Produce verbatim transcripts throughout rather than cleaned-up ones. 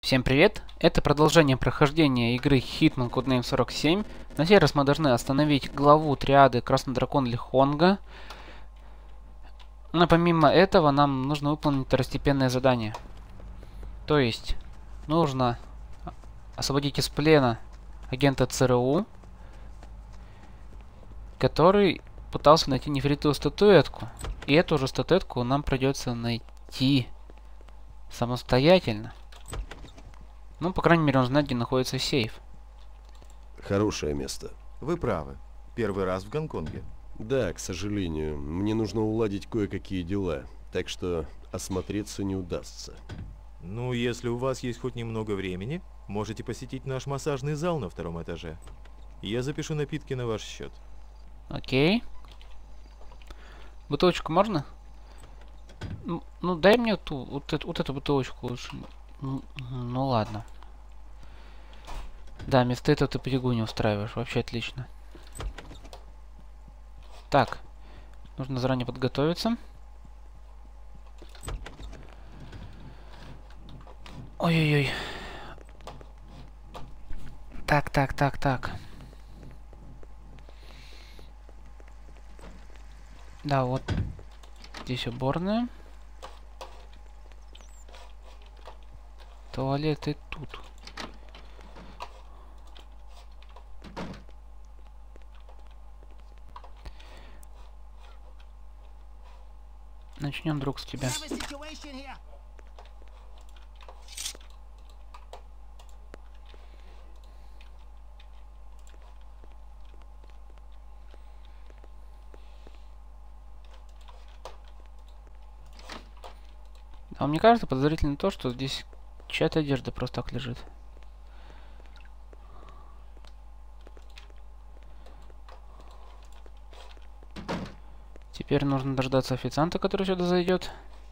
Всем привет! Это продолжение прохождения игры Hitman Codename сорок семь. На сей раз мы должны остановить главу триады Красный Дракон Лихонга. Но помимо этого нам нужно выполнить второстепенное задание. То есть нужно освободить из плена агента ЦРУ, который пытался найти нефритовую статуэтку. И эту же статуэтку нам придется найти самостоятельно. Ну, по крайней мере, он знает, где находится сейф. Хорошее место. Вы правы. Первый раз в Гонконге. Да, к сожалению. Мне нужно уладить кое-какие дела. Так что осмотреться не удастся. Ну, если у вас есть хоть немного времени, можете посетить наш массажный зал на втором этаже. Я запишу напитки на ваш счет. Окей. Бутылочку можно? Ну, ну дай мне ту, вот, эту, вот эту бутылочку лучше. Ну, ну ладно. Да, вместо этого ты перегу не устраиваешь. Вообще отлично. Так. Нужно заранее подготовиться. Ой-ой-ой. Так, так, так, так. Да, вот здесь уборная. Туалет и тут. Начнем, друг, с тебя. А мне кажется подозрительно то, что здесь чья-то одежда просто так лежит. Теперь нужно дождаться официанта, который сюда зайдет.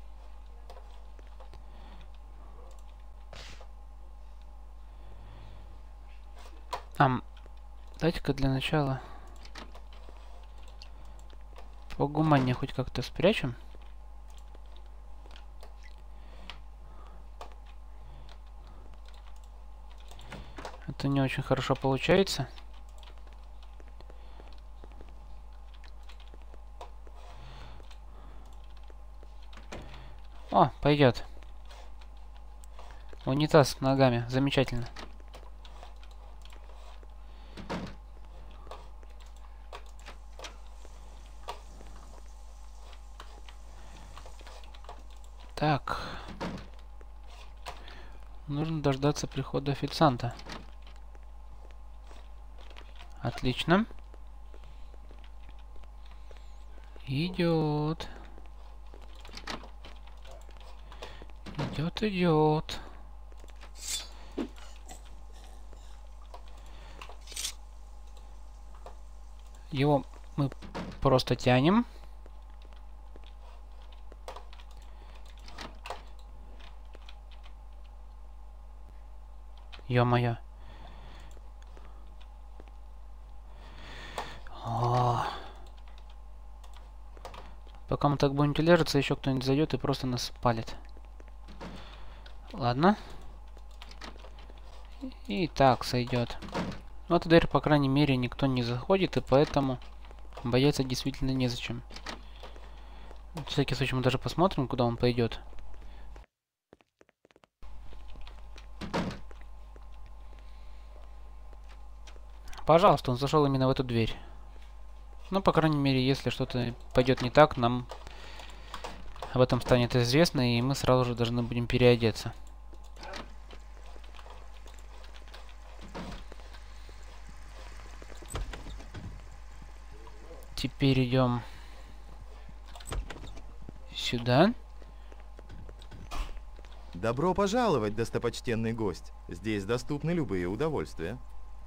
Ам, дайте-ка для начала погуманнее хоть как-то спрячем. Это не очень хорошо получается. О, пойдет. Унитаз ногами. Замечательно. Так. Нужно дождаться прихода официанта. Отлично. Идет. Идет, идет. Его мы просто тянем. Ё-моё. Пока мы так будем тележиться, еще кто-нибудь зайдет и просто нас спалит. Ладно. И так сойдет. Но эту дверь, по крайней мере, никто не заходит, и поэтому бояться действительно незачем. В всякий случай мы даже посмотрим, куда он пойдет. Пожалуйста, он зашел именно в эту дверь. Ну, по крайней мере, если что-то пойдет не так, нам об этом станет известно, и мы сразу же должны будем переодеться. Теперь идем сюда. Добро пожаловать, достопочтенный гость. Здесь доступны любые удовольствия.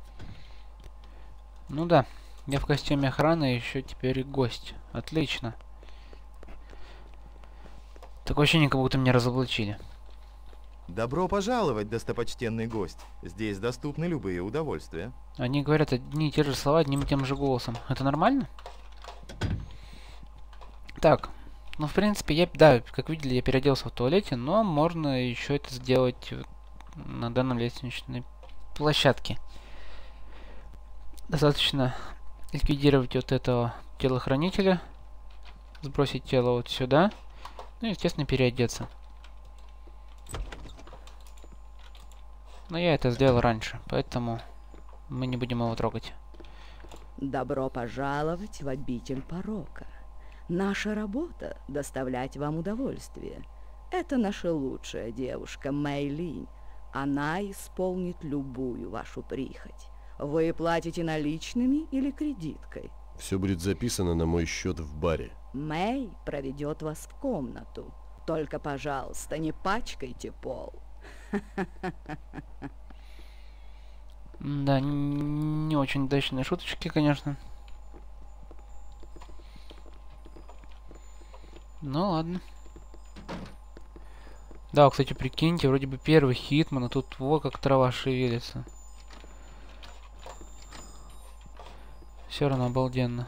Ну да, я в костюме охраны, еще теперь и гость. Отлично. Такое ощущение, как будто меня разоблачили. Добро пожаловать, достопочтенный гость. Здесь доступны любые удовольствия. Они говорят одни и те же слова одним и тем же голосом. Это нормально? Так, ну в принципе, я, да, как видели, я переоделся в туалете, но можно еще это сделать на данной лестничной площадке. Достаточно ликвидировать вот этого телохранителя, сбросить тело вот сюда, ну и, естественно, переодеться. Но я это сделал раньше, поэтому мы не будем его трогать. Добро пожаловать в обитель порока. Наша работа — доставлять вам удовольствие. Это наша лучшая девушка, Мэйлинь. Она исполнит любую вашу прихоть. Вы платите наличными или кредиткой? Все будет записано на мой счет в баре. Мэй проведет вас в комнату. Только, пожалуйста, не пачкайте пол. Да, не очень удачные шуточки, конечно. Ну ладно. Да, кстати, прикиньте, вроде бы первый Хитман, а тут вот как трава шевелится. Все равно обалденно.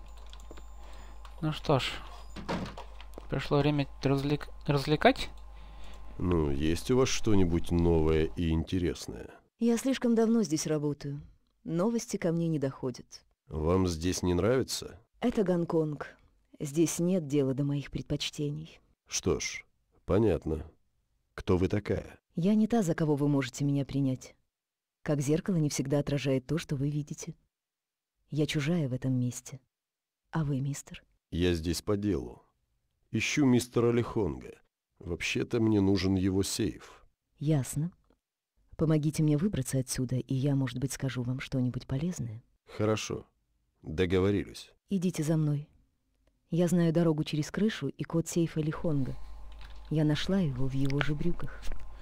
Ну что ж, пришло время развлек... развлекать. Ну, есть у вас что-нибудь новое и интересное? Я слишком давно здесь работаю. Новости ко мне не доходят. Вам здесь не нравится? Это Гонконг. Здесь нет дела до моих предпочтений. Что ж, понятно. Кто вы такая? Я не та, за кого вы можете меня принять. Как зеркало не всегда отражает то, что вы видите. Я чужая в этом месте. А вы, мистер? Я здесь по делу. Ищу мистера Лихонга. Вообще-то мне нужен его сейф. Ясно. Помогите мне выбраться отсюда, и я, может быть, скажу вам что-нибудь полезное. Хорошо. Договорились. Идите за мной. Я знаю дорогу через крышу и код сейфа Лихонга. Я нашла его в его же брюках.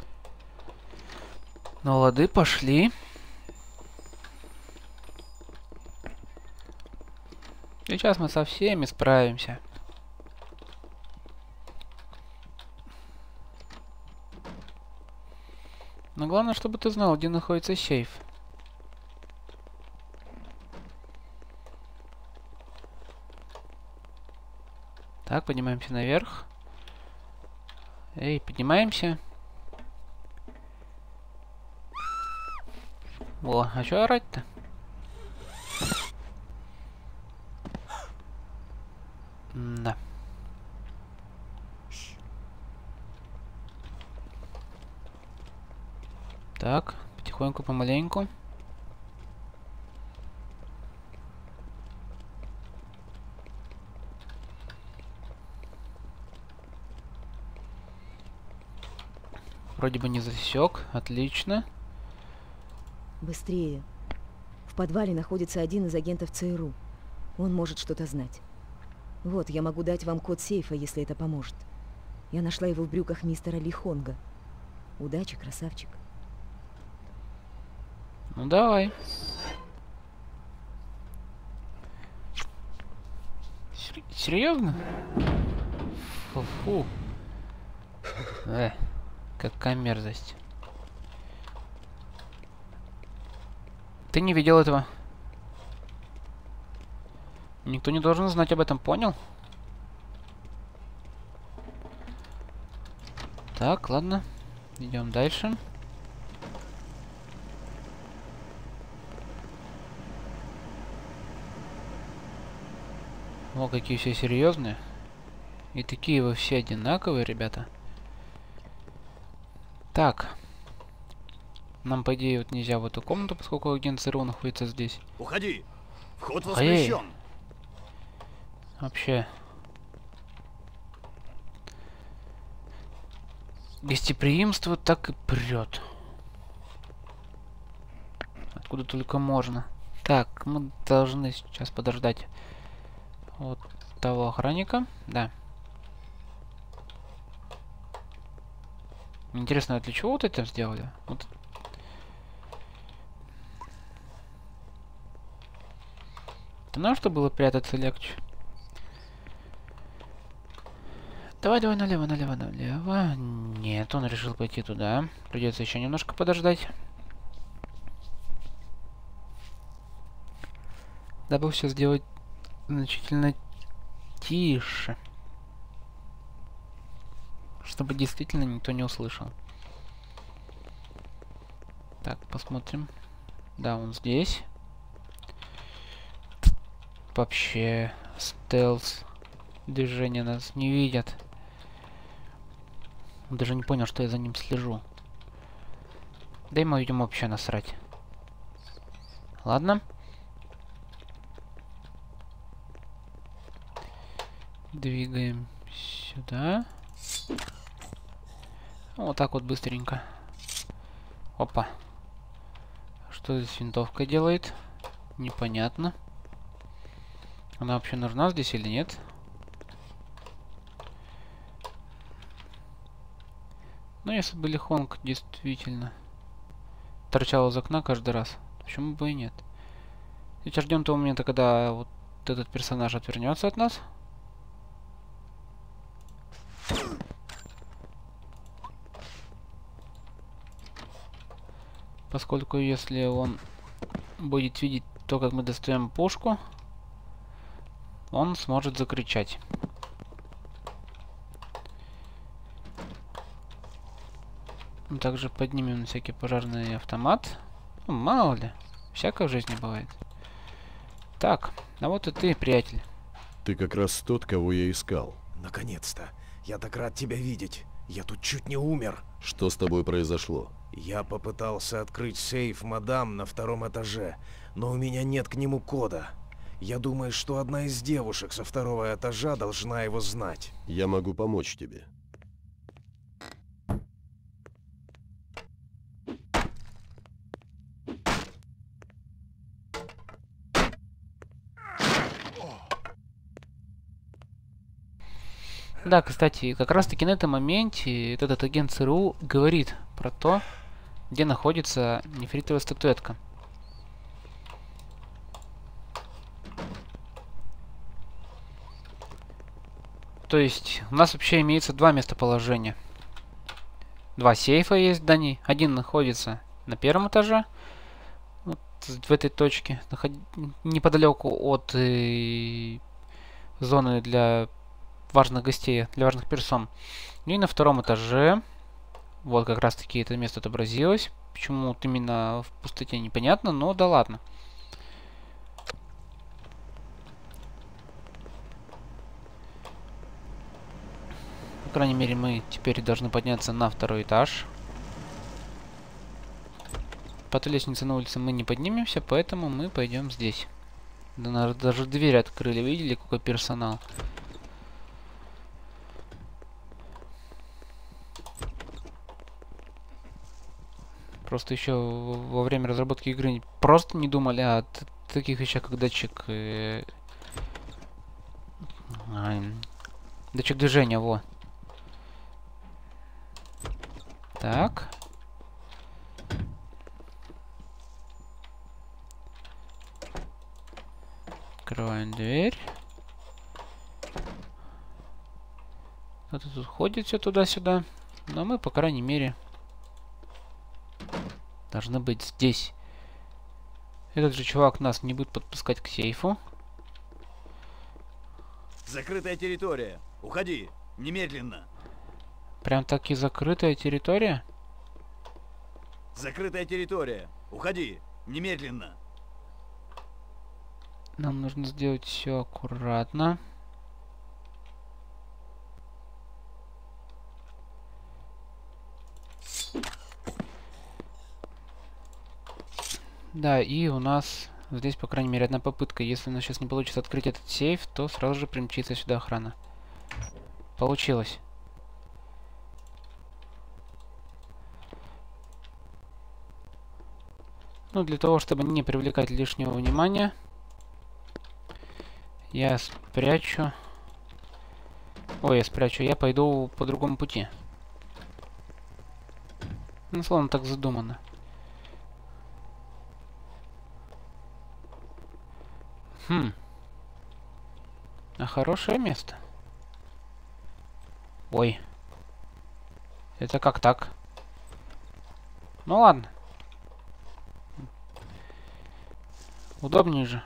Ну лады, пошли. Сейчас мы со всеми справимся. Но главное, чтобы ты знал, где находится сейф. Так, поднимаемся наверх. Эй, поднимаемся. О, а чё орать-то? Да. Так, потихоньку, помаленьку. Вроде бы не засек, отлично. Быстрее. В подвале находится один из агентов ЦРУ. Он может что-то знать. Вот, я могу дать вам код сейфа, если это поможет. Я нашла его в брюках мистера Лихонга. Удачи, красавчик. Ну давай. Сер- Серьезно? Фу-фу. Э, какая мерзость. Ты не видел этого? Никто не должен знать об этом, понял? Так, ладно. Идем дальше. О, какие все серьезные. И такие вы все одинаковые, ребята. Так. Нам, по идее, вот нельзя в эту комнату, поскольку агент ЦРУ находится здесь. Уходи! Вход Эй. воспрещен! Вообще. Гостеприимство так и прет. Откуда только можно. Так, мы должны сейчас подождать вот того охранника. Да. Интересно, а для чего вот это сделали? Вот. Это надо, чтобы было прятаться легче. Давай, давай, налево, налево, налево. Нет, он решил пойти туда. Придется еще немножко подождать. Дабы все сделать значительно тише. Чтобы действительно никто не услышал. Так, посмотрим. Да, он здесь. Вообще, стелс. Движения нас не видят. Даже не понял, что я за ним слежу. Да ему, видимо, вообще насрать. Ладно. Двигаем сюда. Вот так вот быстренько. Опа. Что здесь винтовка делает? Непонятно. Она вообще нужна здесь или нет? Ну, если бы Лихонг действительно торчал из окна каждый раз, почему бы и нет? Сейчас ждем того момента, когда вот этот персонаж отвернется от нас. Поскольку если он будет видеть то, как мы достаем пушку, он сможет закричать. Также поднимем на всякий пожарный автомат. Ну, мало ли. Всякое в жизни бывает. Так, а вот и ты, приятель. Ты как раз тот, кого я искал. Наконец-то. Я так рад тебя видеть. Я тут чуть не умер. Что с тобой произошло? Я попытался открыть сейф мадам на втором этаже, но у меня нет к нему кода. Я думаю, что одна из девушек со второго этажа должна его знать. Я могу помочь тебе. Да, кстати, как раз таки на этом моменте этот агент ЦРУ говорит про то, где находится нефритовая статуэтка. То есть у нас вообще имеется два местоположения. Два сейфа есть в здании. Один находится на первом этаже, вот в этой точке, неподалеку от э, зоны для важных гостей, для важных персон. И на втором этаже, вот как раз таки это место отобразилось. Почему вот именно в пустоте, непонятно, но да ладно. По крайней мере, мы теперь должны подняться на второй этаж. По той лестнице на улице мы не поднимемся, поэтому мы пойдем здесь. Да, даже дверь открыли, видели, какой персонал? Просто еще во время разработки игры просто не думали о таких вещах, как датчик... Э, э, датчик движения, во. Так. Открываем дверь. Кто-то тут ходит все туда-сюда. Но мы, по крайней мере, должны быть здесь. Этот же чувак нас не будет подпускать к сейфу. Закрытая территория. Уходи. Немедленно. Прям таки закрытая территория? Закрытая территория. Уходи. Немедленно. Нам нужно сделать все аккуратно. Да, и у нас здесь, по крайней мере, одна попытка. Если у нас сейчас не получится открыть этот сейф, то сразу же примчится сюда охрана. Получилось. Ну, для того, чтобы не привлекать лишнего внимания, я спрячу... Ой, я спрячу. Я пойду по другому пути. Ну, словно так задумано. Хм. А хорошее место. Ой. Это как так? Ну ладно. Удобнее же.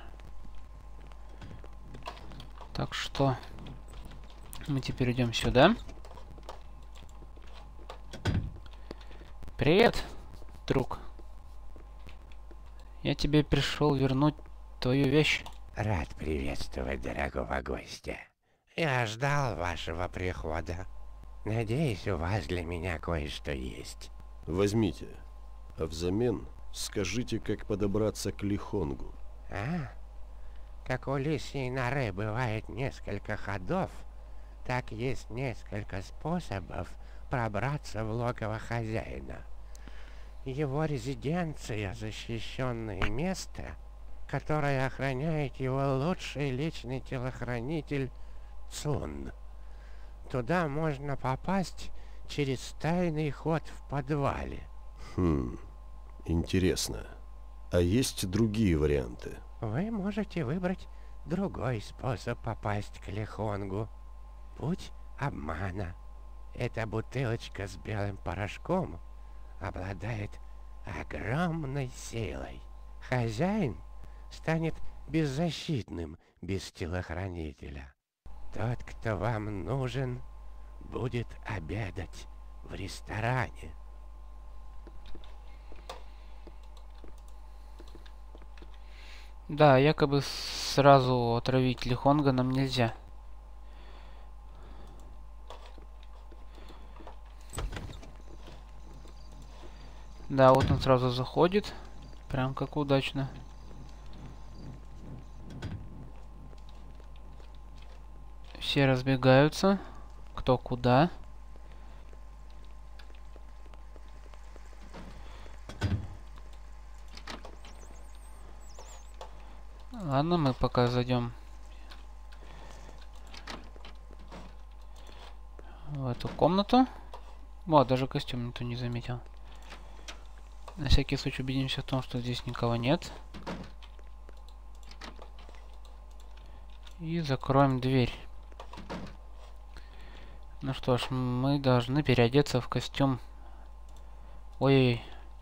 Так что мы теперь идем сюда. Привет, друг. Я тебе пришел вернуть твою вещь. Рад приветствовать дорогого гостя. Я ждал вашего прихода. Надеюсь, у вас для меня кое-что есть. Возьмите. А взамен скажите, как подобраться к Лихонгу. А? Как у лисьей норы бывает несколько ходов, так есть несколько способов пробраться в логово хозяина. Его резиденция — защищенное место, которое охраняет его лучший личный телохранитель Цун. Туда можно попасть через тайный ход в подвале. Хм, интересно. А есть другие варианты? Вы можете выбрать другой способ попасть к Лихонгу. Путь обмана. Эта бутылочка с белым порошком обладает огромной силой. Хозяин станет беззащитным без телохранителя. Тот, кто вам нужен, будет обедать в ресторане. Да, якобы сразу отравить Лихонга нам нельзя. Да, вот он сразу заходит. Прям как удачно. Все разбегаются. Кто куда. Ладно, мы пока зайдем в эту комнату. Вот, даже костюм никто не заметил. На всякий случай убедимся в том, что здесь никого нет. И закроем дверь. Ну что ж, мы должны переодеться в костюм. Ой-ой-ой.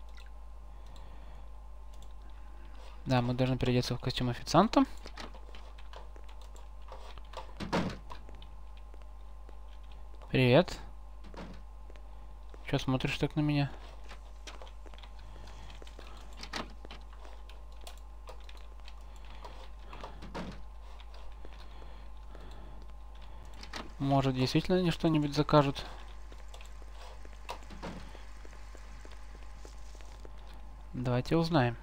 Да, мы должны переодеться в костюм официанта. Привет. Чё смотришь так на меня? Может, действительно они что-нибудь закажут? Давайте узнаем.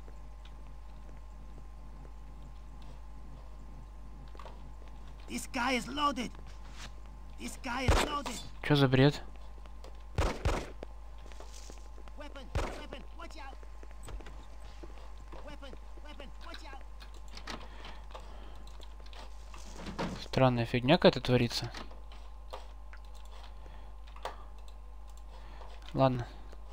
This guy is loaded. This guy is loaded. Чё за бред? Weapon, weapon, watch out. Weapon, weapon, watch out. Странная фигня какая-то творится. Ладно.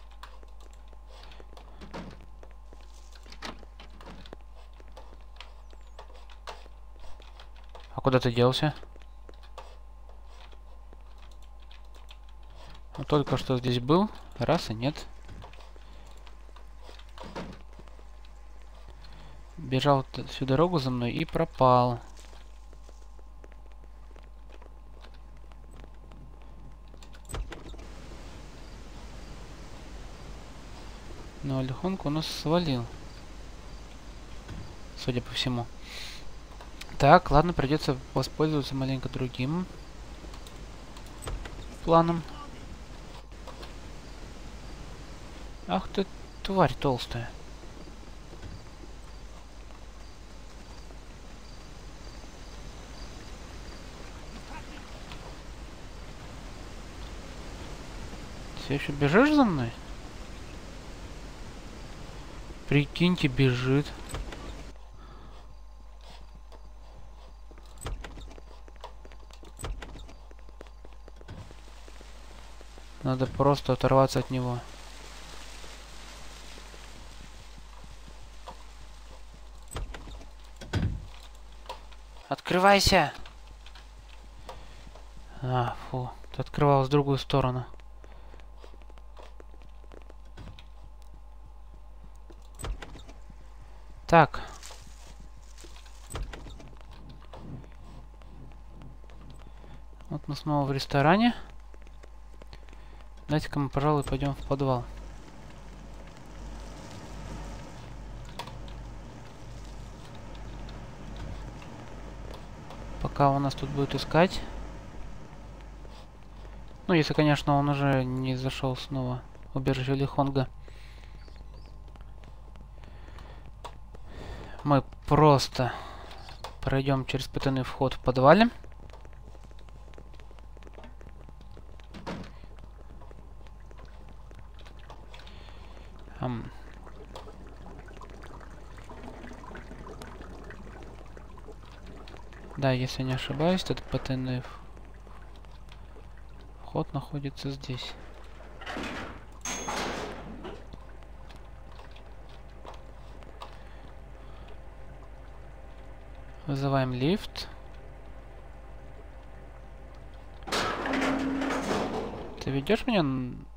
А куда ты делся? Ну, только что здесь был, раз и нет. Бежал всю дорогу за мной и пропал. Но Лихонг у нас свалил. Судя по всему. Так, ладно, придется воспользоваться маленько другим планом. Ах ты, тварь толстая. Все еще бежишь за мной? Прикиньте, бежит. Надо просто оторваться от него. Открывайся! А, фу. Ты открывалась в другую сторону. Так. Вот мы снова в ресторане. Давайте-ка мы, пожалуй, пойдем в подвал. Пока он нас тут будет искать. Ну, если, конечно, он уже не зашел снова в убежище Лихонга. Мы просто пройдем через потайной вход в подвале. Ам. Да, если не ошибаюсь, этот потайной вход находится здесь. Вызываем лифт. Ты ведешь меня?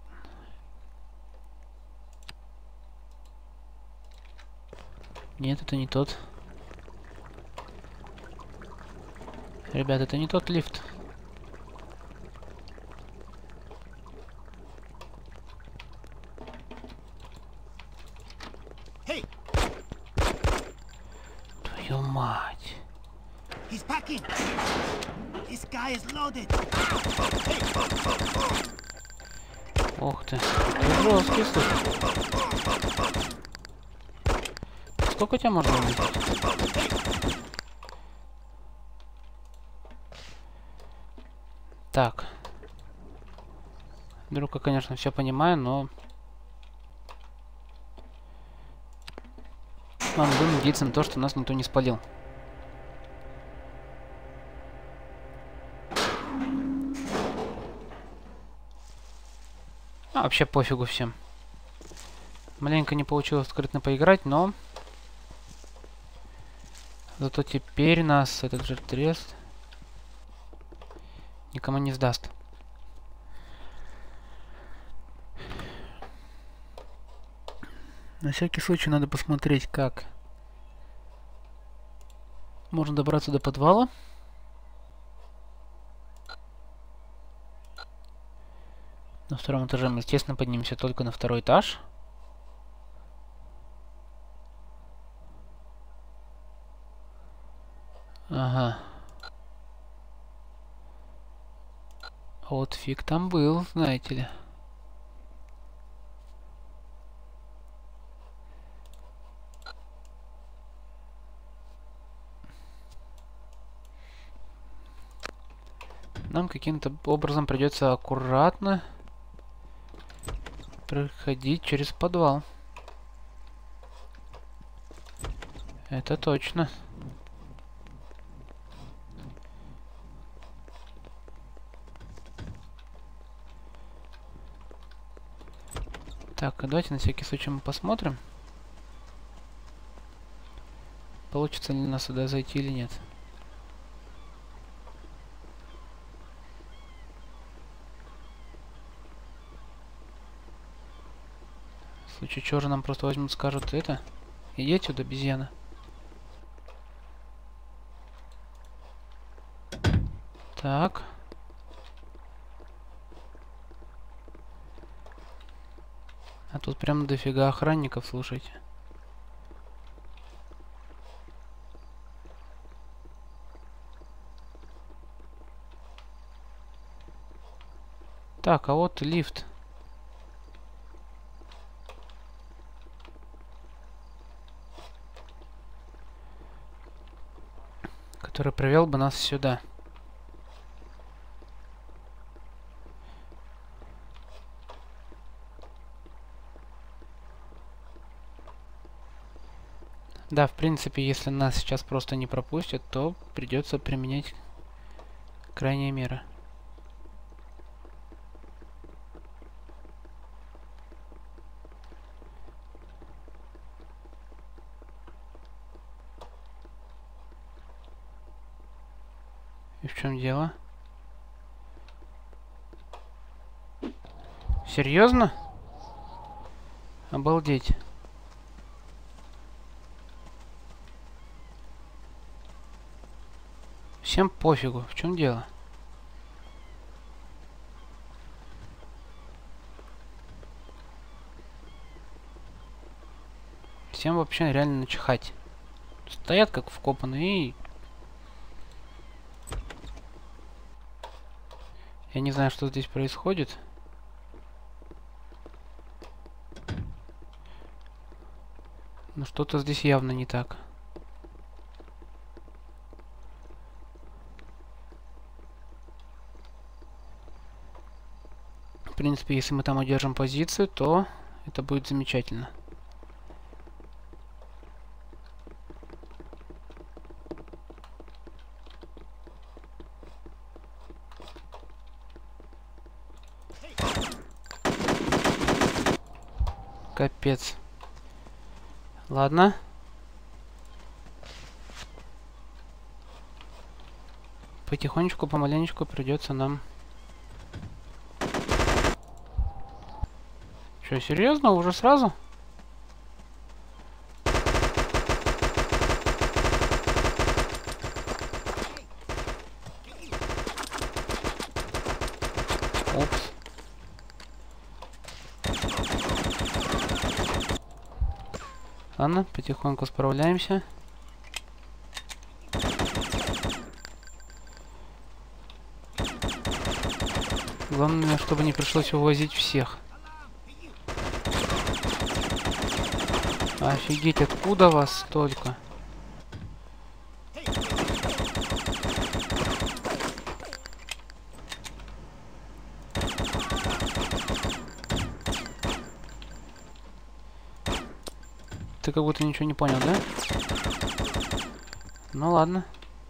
Нет, это не тот. Ребят, это не тот лифт. Hey, Твою мать. he's packing. This guy is loaded. Ох ты. Ты жесткий, слушай. Сколько тебя можно увидеть? Так. Друг, я, конечно, все понимаю, но... Нам будем надеяться на то, что нас никто не спалил. А, вообще пофигу всем. Маленько не получилось скрытно поиграть, но... Зато теперь нас этот жертвест никому не сдаст. На всякий случай надо посмотреть, как можно добраться до подвала. На втором этаже мы, естественно, поднимемся только на второй этаж. Ага. Вот фиг там был, знаете ли. Нам каким-то образом придется аккуратно проходить через подвал. Это точно. Так, давайте на всякий случай мы посмотрим, получится ли у нас сюда зайти или нет. В случае чего же нам просто возьмут, скажут это. Иди отсюда, обезьяна. Так. А тут прям дофига охранников, слушайте. Так, а вот лифт. Который привел бы нас сюда. Да, в принципе, если нас сейчас просто не пропустят, то придется применять крайние меры. И в чем дело? Серьезно? Обалдеть. Всем пофигу, в чем дело? Всем вообще реально начихать. Стоят как вкопанные и Я не знаю, что здесь происходит. Но что-то здесь явно не так. В принципе, если мы там удержим позицию, то это будет замечательно. Капец. Ладно. Потихонечку, помаленечку придется нам... Что, серьезно? Уже сразу? Упс. Ладно, потихоньку справляемся. Главное, чтобы не пришлось увозить всех. Офигеть, откуда вас столько? Ты как будто ничего не понял, да? Ну ладно.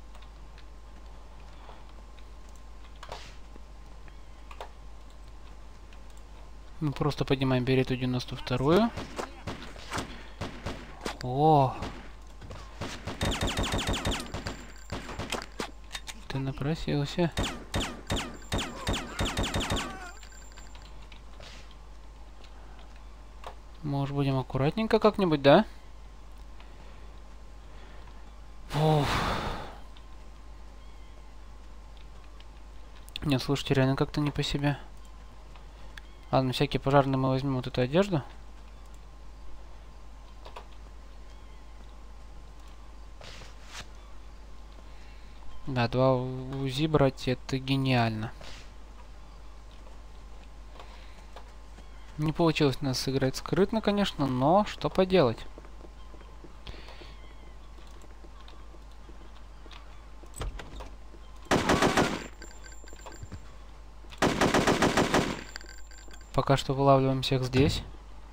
Мы просто поднимаем берету девяносто вторую. О! Ты напросился. Может, будем аккуратненько как-нибудь, да? Уф. Нет, слушайте, реально как-то не по себе. Ладно, всякие пожарные мы возьмем вот эту одежду. Да, два УЗИ брать, это гениально. Не получилось у нас сыграть скрытно, конечно, но что поделать. Пока что вылавливаем всех здесь.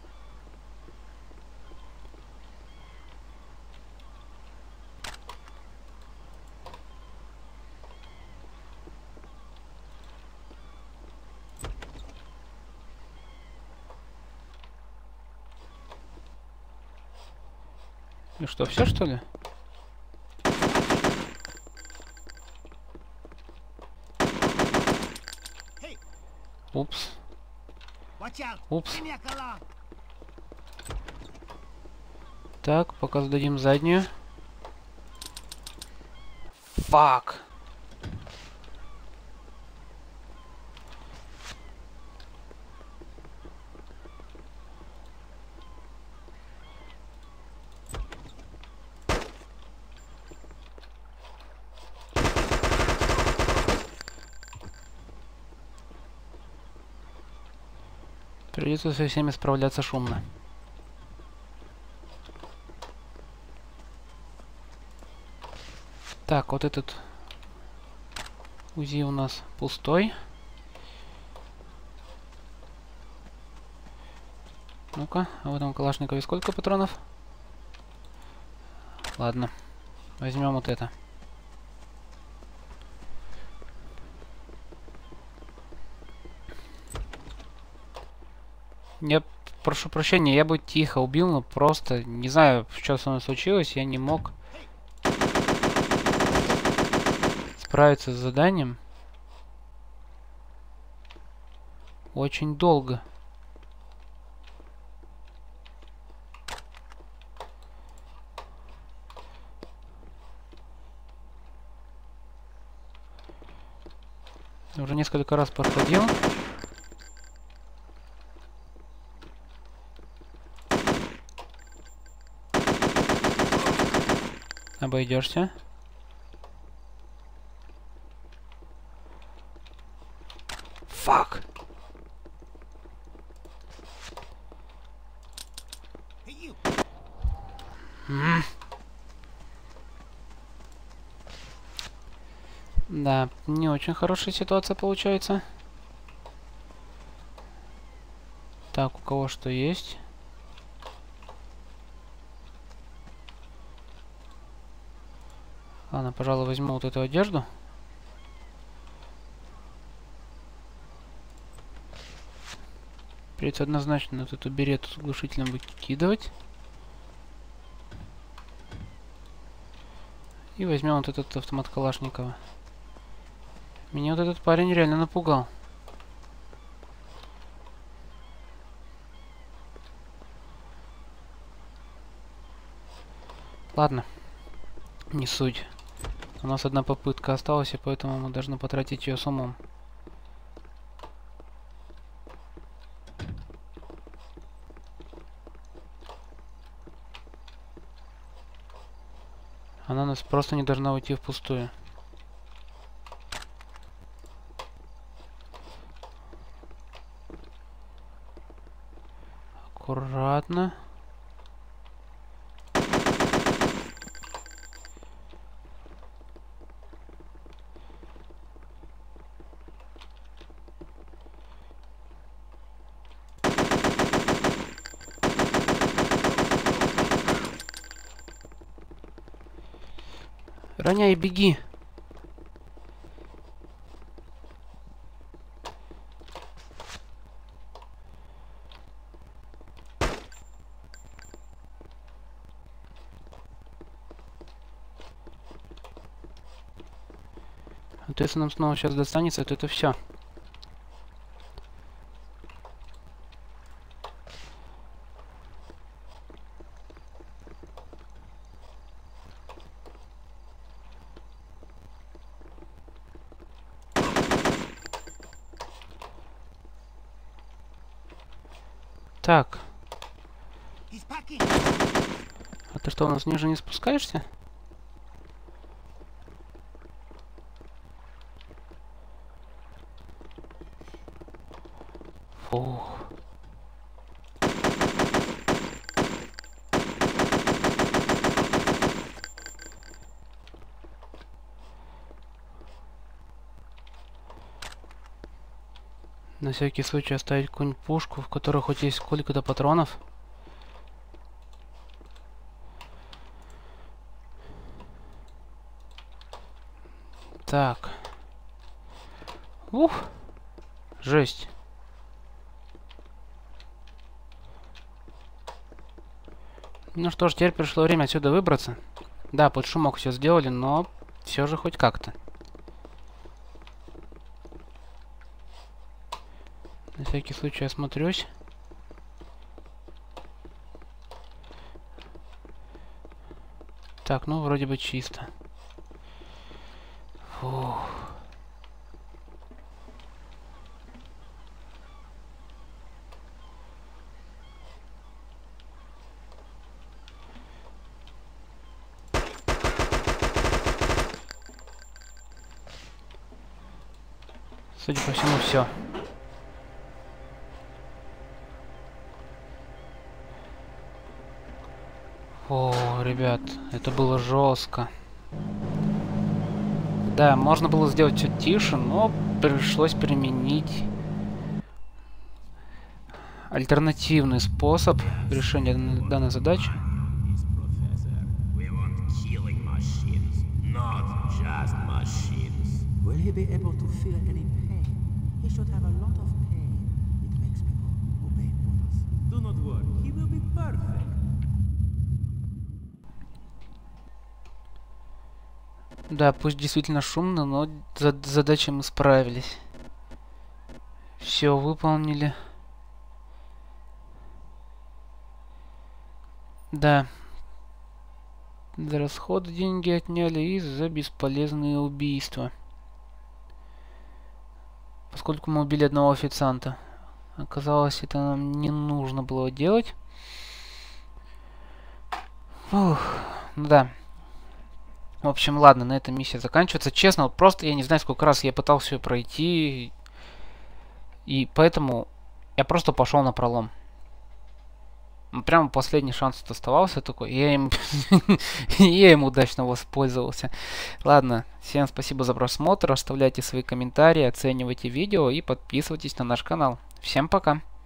И что, все что ли? Упс. Упс. Так, пока сдадим заднюю. Фак. Придется со всеми справляться шумно. Так, вот этот УЗИ у нас пустой. Ну-ка, а в этом калашникове сколько патронов? Ладно, возьмем вот это. Я прошу прощения, я бы тихо убил, но просто не знаю, что со мной случилось, я не мог справиться с заданием. Очень долго. Уже несколько раз подходил. Обойдешься. you. М. Да, не очень хорошая ситуация получается. Так, у кого что есть? Ладно, пожалуй, возьму вот эту одежду. Придется однозначно вот эту берету с глушителем выкидывать. И возьмем вот этот автомат Калашникова. Меня вот этот парень реально напугал. Ладно, не суть. У нас одна попытка осталась, и поэтому мы должны потратить ее с умом. Она нас просто не должна уйти впустую. Аккуратно. Роняй, беги. А то если нам снова сейчас достанется, то это все. Так. He's packing. А ты что, у нас ниже не спускаешься? Фух. На всякий случай оставить какую-нибудь пушку, в которой хоть есть сколько-то патронов. Так. Ух. Жесть. Ну что ж, теперь пришло время отсюда выбраться. Да, под шумок все сделали, но все же хоть как-то. На всякий случай осмотрюсь. Так, ну вроде бы чисто. Фух. Судя по всему, все. О, ребят, это было жестко. Да, можно было сделать чуть тише, но пришлось применить альтернативный способ решения данной задачи. Will he be able to feel any pain? He should have a lot of pain. It makes people obey orders. Do not worry, he will be perfect. Да, пусть действительно шумно, но за задачей мы справились. Все выполнили. Да. За расходы деньги отняли и за бесполезные убийства. Поскольку мы убили одного официанта. Оказалось, это нам не нужно было делать. Ух, ну да. В общем, ладно, на этом миссия заканчивается. Честно, вот просто я не знаю, сколько раз я пытался ее пройти. И поэтому я просто пошел на пролом. Ну, прямо последний шанс тут оставался такой. Я им, я им удачно воспользовался. Ладно, всем спасибо за просмотр. Оставляйте свои комментарии, оценивайте видео и подписывайтесь на наш канал. Всем пока.